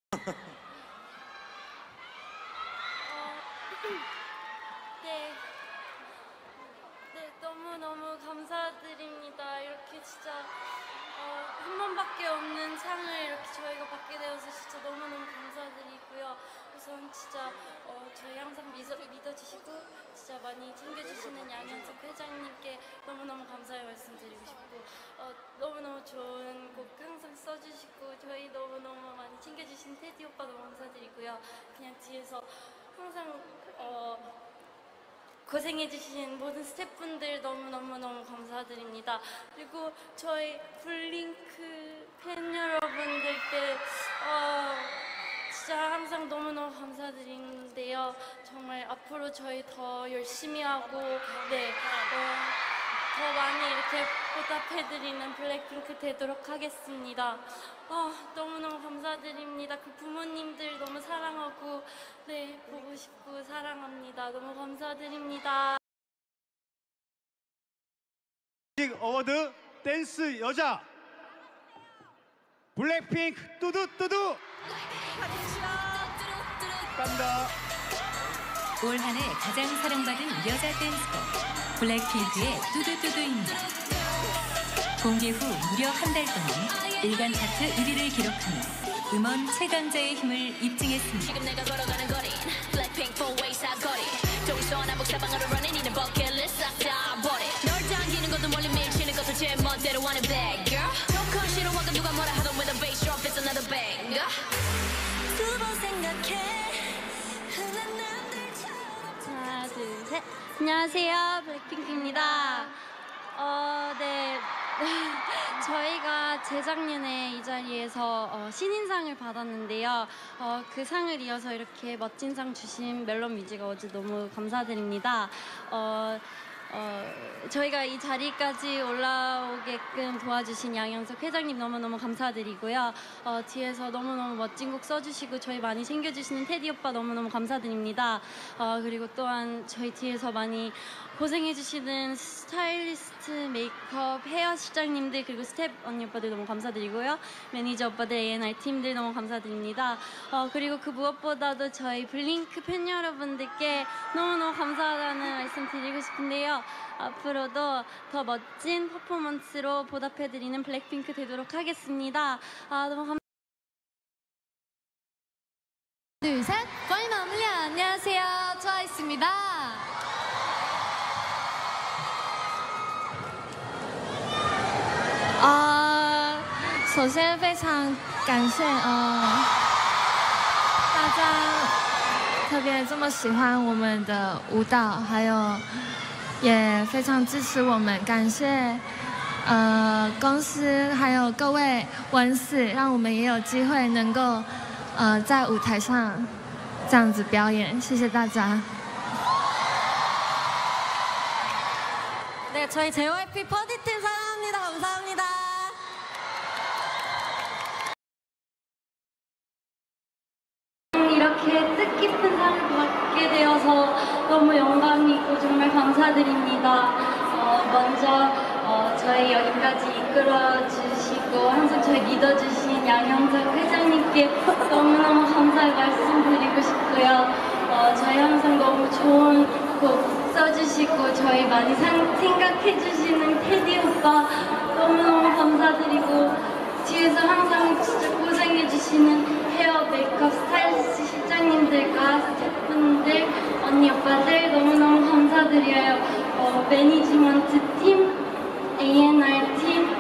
네. 네, 너무너무 감사드립니다. 이렇게 진짜 한 번밖에 없는 상을 이렇게 저희가 받게 되어서 진짜 너무너무 감사드리고요. 우선 진짜 저희 항상 믿어주시고 진짜 많이 챙겨주시는 양현석 회장님께 너무너무 감사의 말씀드리고 싶고 너무너무 좋은 곡 항상 써주시고 저희 너무너무 많이 챙겨주신 테디 오빠 너무 감사드리고요. 그냥 뒤에서 항상 고생해주신 모든 스태프분들 너무너무 감사드립니다. 그리고 저희 블링크 팬 여러분들께 진짜 항상 너무너무 감사드리는데요. 정말 앞으로 저희 더 열심히 하고 더 많이 이렇게 보답해드리는 블랙핑크 되도록 하겠습니다. 너무너무 감사드립니다. 그 부모님들 너무 사랑하고 보고 싶고 사랑합니다. 너무 감사드립니다. 어워드 댄스 여자 블랙핑크 뚜두뚜두 감사합니다. 올 한 해 가장 사랑받은 여자 댄스곡 블랙핑크의 뚜두뚜두입니다. 공개 후 무려 한 달 동안 일간 차트 1위를 기록하며 음원 최강자의 힘을 입증했습니다. 지금 내가 걸어가는 거리 블랙핑크 포웨이 사거리 동서 남북 사방으로 running in the bucket list 싹 다 버리 널 당기는 것도 멀리 밀치는 것도 제 멋대로 하는 bad girl 조금 싫어하고 누가 뭐라 하던 with a bass drop it's another banger 두 번 생각해 하나 둘 셋 안녕하세요 블랙핑크입니다. 저희가 재작년에 이 자리에서 신인상을 받았는데요. 그 상을 이어서 이렇게 멋진 상 주신 멜론 뮤직 어워즈 너무 감사드립니다. 저희가 이 자리까지 올라오게끔 도와주신 양현석 회장님 너무너무 감사드리고요. 뒤에서 너무너무 멋진 곡 써주시고 저희 많이 챙겨주시는 테디 오빠 너무너무 감사드립니다. 그리고 또한 저희 뒤에서 많이 고생해주시는 스타일리스트, 메이크업, 헤어 실장님들 그리고 스텝 언니 오빠들 너무 감사드리고요. 매니저 오빠들, A&R 팀들 너무 감사드립니다. 그리고 그 무엇보다도 저희 블링크 팬 여러분들께 너무너무 감사하다는 말씀 드리고 싶은데요. 앞으로도 더 멋진 퍼포먼스로 보답해드리는 블랙핑크 되도록 하겠습니다. 너무 감사합니다. 둘, 셋, 파이널리 안녕하세요, 트와이스입니다.首先非常感谢大家特别这么喜欢我们的舞蹈，还有也非常支持我们，感谢公司还有各位文史，让我们也有机会能够在舞台上这样子表演，谢谢大家。 네, 저희 JYP 퍼디팀 사랑합니다. 감사합니다. 이렇게 뜻깊은 상을 받게 되어서 너무 영광이고 정말 감사드립니다. 먼저 저희 여기까지 이끌어주시고 항상 저희 믿어주신 양현석 회장님께 너무너무 감사의 말씀드리고 싶고요. 저희 항상 너무 좋은 곡 써주시고 저희 많이 생각해주시는 테디 오빠 너무너무 감사드리고 뒤에서 항상 진짜 고생해주시는 헤어, 메이크업, 스타일리스트 실장님들과 스태프분들, 언니 오빠들 너무너무 감사드려요. 매니지먼트 팀, A&R 팀,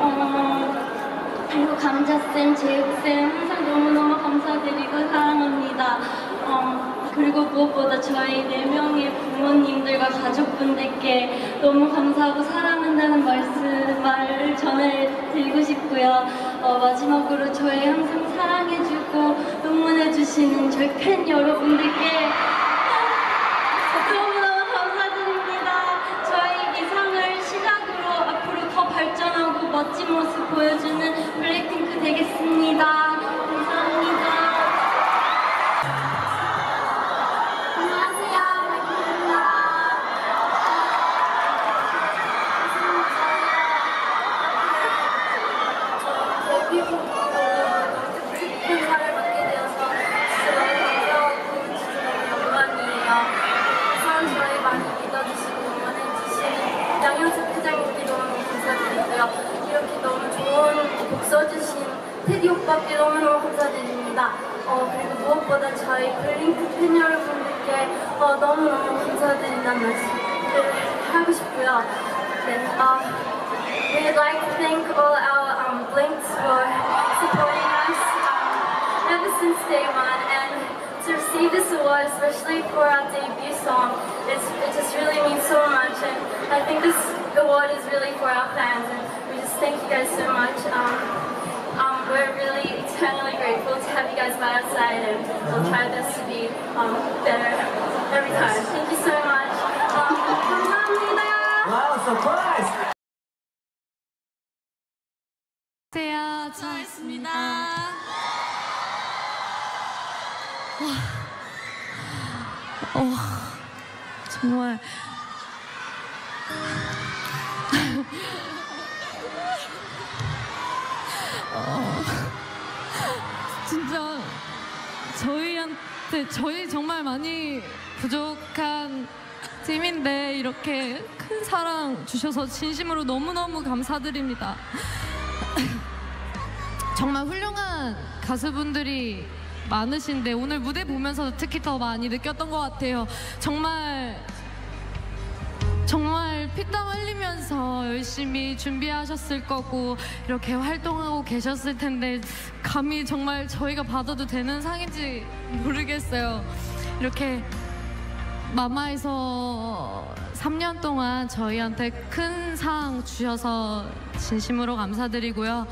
그리고 감자쌤, 제육쌤 항상 너무너무 감사드리고 사랑합니다. 그리고 무엇보다 저희 4명의 부모님들과 가족분들께 너무 감사하고 사랑한다는 말을 전해드리고 싶고요. 마지막으로 저희 항상 사랑해주고 응원해주시는 저희 팬 여러분들께 너무너무 감사드립니다. 저희 이 상을 시작으로 앞으로 더 발전하고 멋진 모습 보여주는 블랙핑크 되겠습니다. 감사합니다. 행사를 받게 되어서 써주신 테디 오빠께 너무너무 감사드립니다. 그리고 무엇보다 저희 블링크 팬 여러분들께 너무너무 감사드린다는 말씀을 하고 싶고요. 네, we'd like to thank all our Blinks for supporting us ever since day one, and to receive this award, especially for our debut song, it just really means so much, and I think this award is really for our fans, and we just thank you guys so much. We're really eternally grateful to have you guys by our side, and we'll try our best to be better every time. Thank you so much. 감사합니다. Wow, surprise! 안녕하세요. 저였습니다. 정말 진짜 저희 정말 많이 부족한 팀인데 이렇게 큰 사랑 주셔서 진심으로 너무너무 감사드립니다. 정말 훌륭한 가수분들이 많으신데 오늘 무대 보면서 특히 더 많이 느꼈던 것 같아요. 정말 피땀 흘리면서 열심히 준비하셨을 거고 이렇게 활동하고 계셨을 텐데 감히 정말 저희가 받아도 되는 상인지 모르겠어요. 이렇게 마마에서 3년 동안 저희한테 큰 상 주셔서 진심으로 감사드리고요.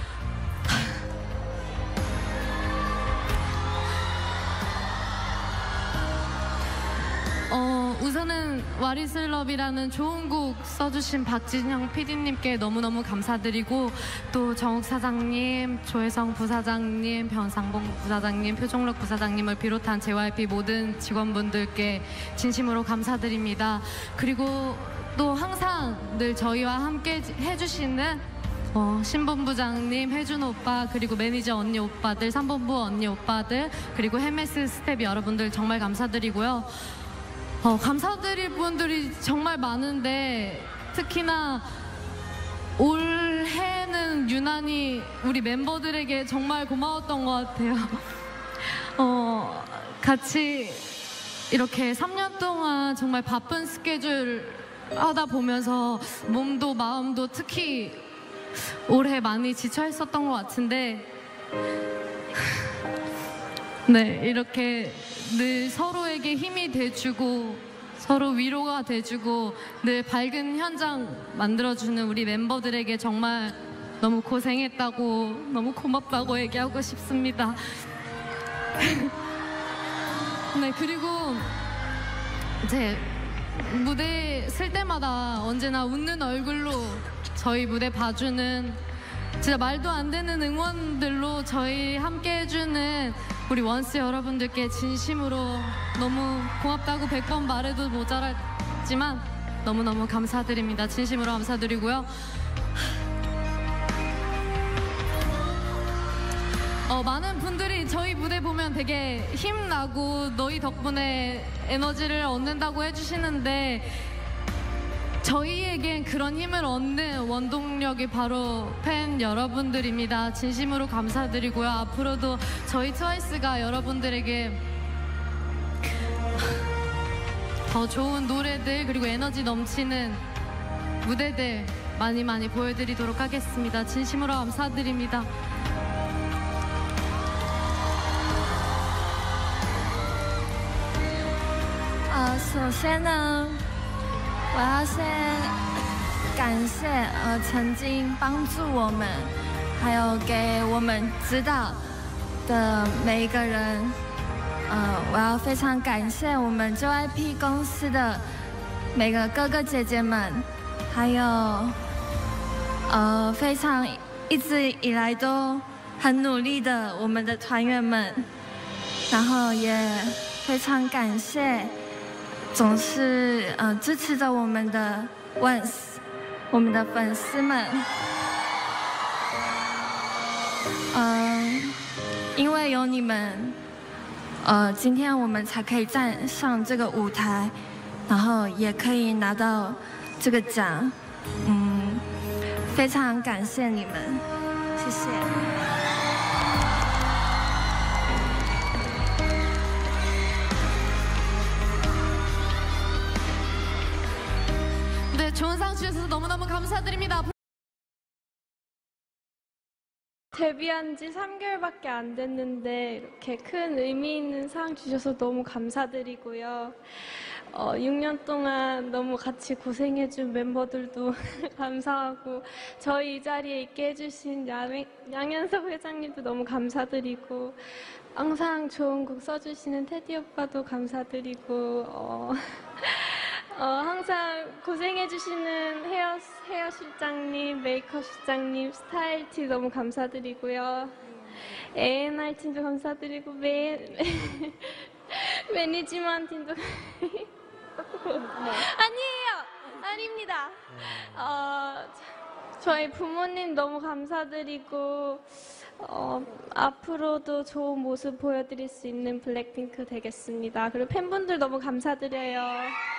우선은 What is Love이라는 좋은 곡 써주신 박진영 PD님께 너무너무 감사드리고 또 정욱 사장님, 조혜성 부사장님, 변상봉 부사장님, 표종록 부사장님을 비롯한 JYP 모든 직원분들께 진심으로 감사드립니다. 그리고 또 항상 늘 저희와 함께 해주시는 신본부장님, 혜준 오빠, 그리고 매니저 언니 오빠들, 3본부 언니 오빠들, 그리고 헬메스 스텝 여러분들 정말 감사드리고요. 감사드릴 분들이 정말 많은데 특히나 올해는 유난히 우리 멤버들에게 정말 고마웠던 것 같아요. 같이 이렇게 3년 동안 정말 바쁜 스케줄 하다 보면서 몸도 마음도 특히 올해 많이 지쳐 있었던 것 같은데 네, 이렇게 늘 서로에게 힘이 돼주고 서로 위로가 돼주고 늘 밝은 현장 만들어주는 우리 멤버들에게 정말 너무 고생했다고 너무 고맙다고 얘기하고 싶습니다. 네, 그리고 이제 무대 쓸 때마다 언제나 웃는 얼굴로 저희 무대 봐주는 진짜 말도 안 되는 응원들로 저희 함께 해주는 우리 원스 여러분들께 진심으로 너무 고맙다고 100번 말해도 모자랐지만 너무너무 감사드립니다. 진심으로 감사드리고요. 많은 분들이 저희 무대 보면 되게 힘나고 너희 덕분에 에너지를 얻는다고 해주시는데 저희에겐 그런 힘을 얻는 원동력이 바로 팬 여러분들입니다. 진심으로 감사드리고요. 앞으로도 저희 트와이스가 여러분들에게 더 좋은 노래들 그리고 에너지 넘치는 무대들 많이 많이 보여드리도록 하겠습니다. 진심으로 감사드립니다. 首先呢，我要先感谢曾经帮助我们，还有给我们指导的每一个人。我要非常感谢我们 JYP 公司的每个哥哥姐姐们，还有非常一直以来都很努力的我们的团员们，然后也非常感谢总是支持着我们的 ONCE 我们的粉丝们。因为有你们，今天我们才可以站上这个舞台，然后也可以拿到这个奖。非常感谢你们，谢谢谢。 네, 좋은 상 주셔서 너무너무 감사드립니다. 데뷔한 지 3개월밖에 안 됐는데 이렇게 큰 의미 있는 상 주셔서 너무 감사드리고요. 6년 동안 너무 같이 고생해준 멤버들도 감사하고 저희 이 자리에 있게 해주신 양현석 회장님도 너무 감사드리고 항상 좋은 곡 써주시는 테디 오빠도 감사드리고 항상 고생해주시는 헤어 실장님, 메이크업 실장님, 스타일팀 너무 감사드리고요. A&R 팀도 감사드리고 매니지먼트 팀도 아닙니다. 저희 부모님 너무 감사드리고 앞으로도 좋은 모습 보여드릴 수 있는 블랙핑크 되겠습니다. 그리고 팬분들 너무 감사드려요.